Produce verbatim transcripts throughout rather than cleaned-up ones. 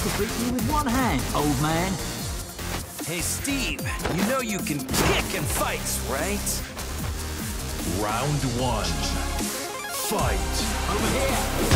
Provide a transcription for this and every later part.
could beat you with one hand, old man. Hey, Steve, you know you can kick in fights, right? Round one. Fight. Over here.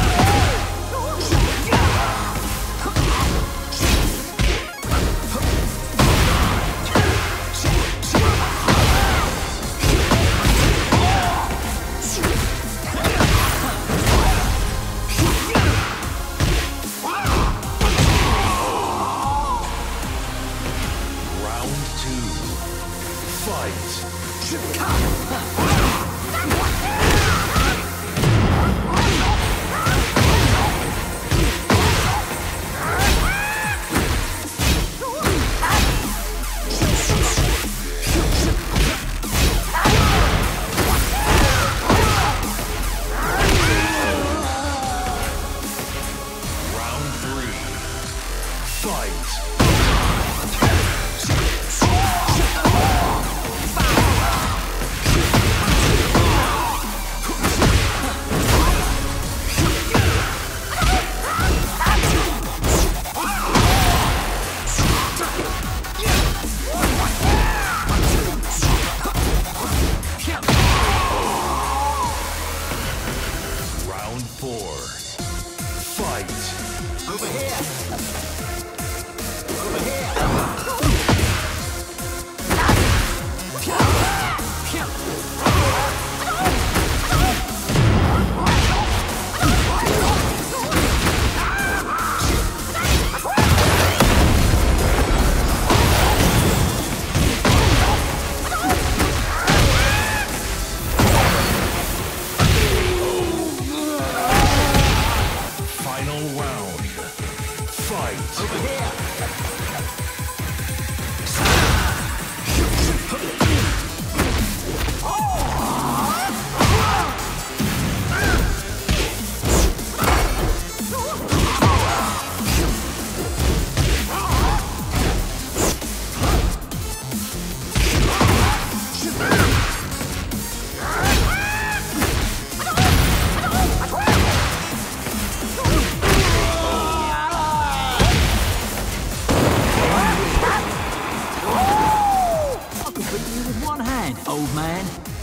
Old man.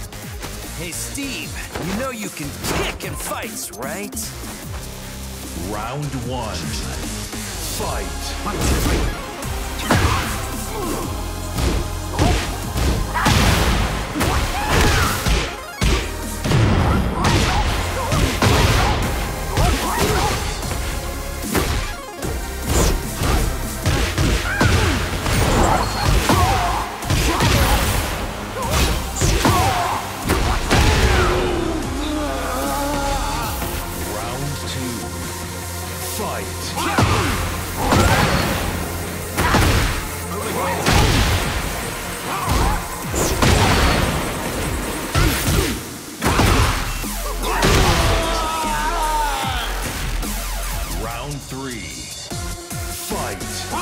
Hey, Steve, you know you can kick in fights, right? Round one. Fight. One, two, three. Round three. Fight.